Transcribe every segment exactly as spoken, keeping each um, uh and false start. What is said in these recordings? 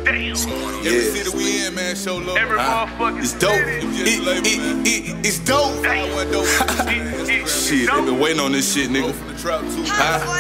Damn. Yeah. Every city we in, man, show love. Every Huh? motherfucking It's dope. city. It, it, it, it's dope. Damn. One dope. It- it- Shit, they been waiting on this shit, nigga. From the trap too.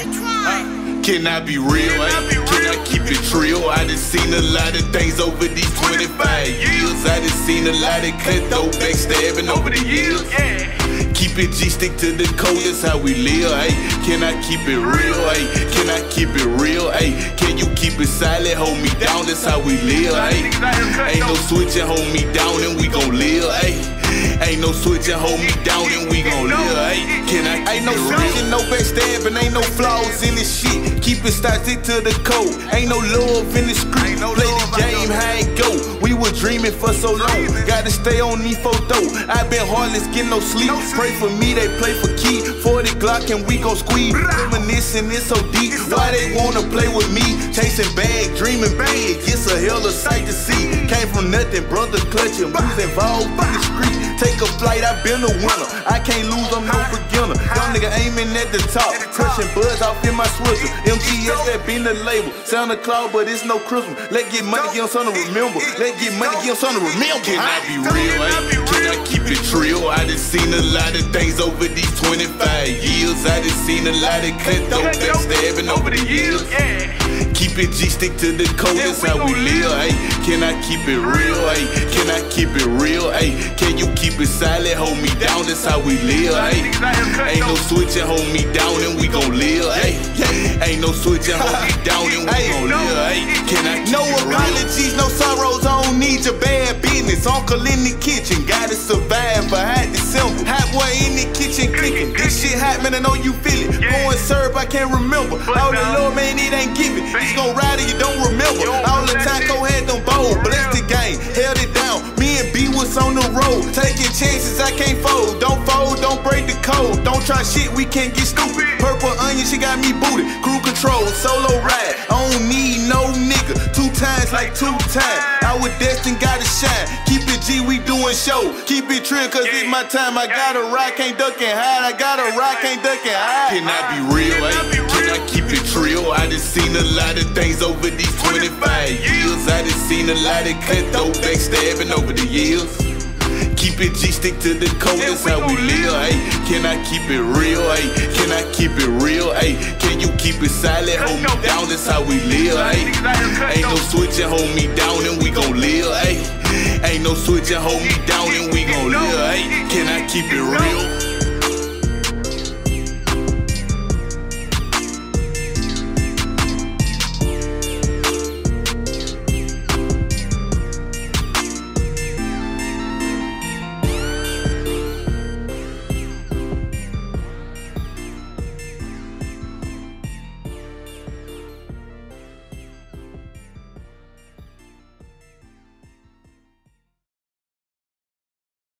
Huh? Can I be real? Can I Ay? be Can I real? keep it real? I done seen a lot of things over these twenty-five years. I done seen a lot of cutthroat backstabbing over the years. Yeah. Keep it G, stick to the code, that's how we live, ay. Can I keep it real, ay? Can I keep it real, ay? Can you keep it silent, hold me down, that's how we live, ay. Ain't no switching, hold me down and we gon' live, ay. Ain't no switching, hold me down and we gon' live, ay. Can I Ain't no switching, no backstabbing, ain't no flaws in this shit. Keep it stock, stick to the code. Ain't no love in the street. Play the game, how it go. We were dreaming for so long. Gotta stay on these photos. I been heartless, get no sleep. Pray for me, they play for key. forty Glock and we gon' squeeze. Reminiscing, it's so deep. Why they wanna play with me? Chasing bag, dreaming big. It's a hell of sight to see. Came from nothing, brother clutching. Who's involved in the street? Take a flight, I been a winner. I can't lose, I'm no beginner. Young nigga aiming at the top. Pushing buzz off in my swisher. M G S, that been the label. Santa Claus, but it's no Christmas. Let get money, get on something to remember. Let get money, get on something to remember. Can I be real, ay? Can I keep it real? I done seen a lot of things over these twenty-five years. I done seen a lot of cutthroat backstabbing over the years. Yeah. Keep it G, stick to the code, that's how we live, ay. Can I keep it real, ay? Can I keep it real, ay? Can you keep it silent, hold me down, that's how we live, ay. Ain't no switching, hold me down and we gon' live, ay. Ain't no switching, hold me down and we gon' live, ay. Can I keep No it real? apologies, no sorrows, I don't need your bad business. Uncle in the kitchen, gotta survive behind December. Hot boy in the kitchen cooking. This shit hot, man, I know you feel it. Going serve, I can't remember. All the Lord, man, it ain't giving. He's gon' ride it, you don't remember. All the taco had them bold, bless the game, held it down. Me and B was on the road, taking chances, I can't fold. Don't fold, don't break the code. Don't try shit, we can't get stupid. Purple onion, she got me booted. Crew control, solo ride. I don't need no nigga. Two times like two times. I was destined, gotta shine. Keep it G, we doing show. Keep it trill, cause it's my time. I gotta rock, can't duck and hide. I gotta rock, can't duck and hide. Can I be real, ay? Can I keep it real? I done seen a lot of things over these twenty-five years. I done seen a lot of cutthroat backstabbing over the years. Keep it G, stick to the code, that's how we live, ay. Can I keep it real, ay? Can I keep it real, ay? Can you keep it silent, hold me down, that's how we live, ay. Ain't no switching, hold me down and we gon' live, ay. Ain't no switching, hold me down and we gon' live, ay. Can I keep it real?